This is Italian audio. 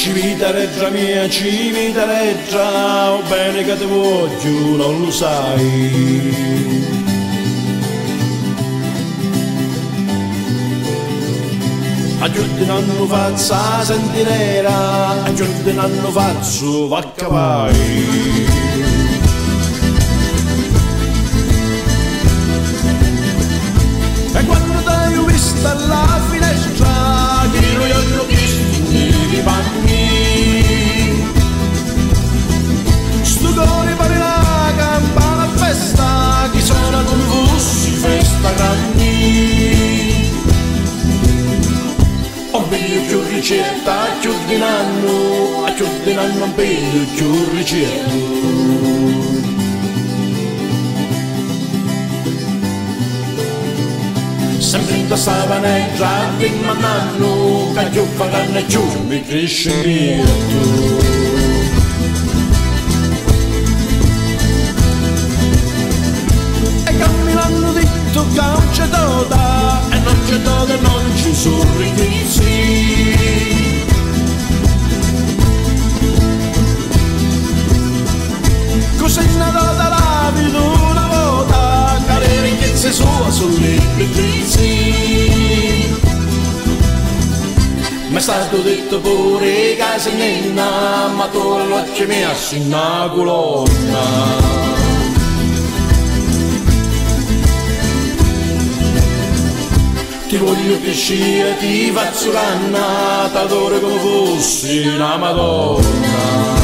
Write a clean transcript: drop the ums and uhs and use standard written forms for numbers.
Civitareggia mia, civitareggia, o bene che ti voglio, non lo sai. A giorni non faccia senti nera, a giorni non faccio vacca vai. E quando t'hai visto alla finestra, che io ho visto i panni, sto cuore pare la campana a festa, chi suona come fossi festa grandi. Ho meglio più ricetta, più di nanno, a più di nanno meglio più ricetta. Sempre in questa paneggia che mi hanno, che più fa canne giù mi cresce lieto. E camminando detto che non c'è toda, e non c'è toda e non ci sono richizi. Cos'è nata la vita una volta, che le ricchezze sue sono le bellezze. Mi è stato detto pure che sei nena, ma tu l'occhio mi assi una colonna. Ti voglio crescere, ti faccio canna, t'adoro come fossi una Madonna.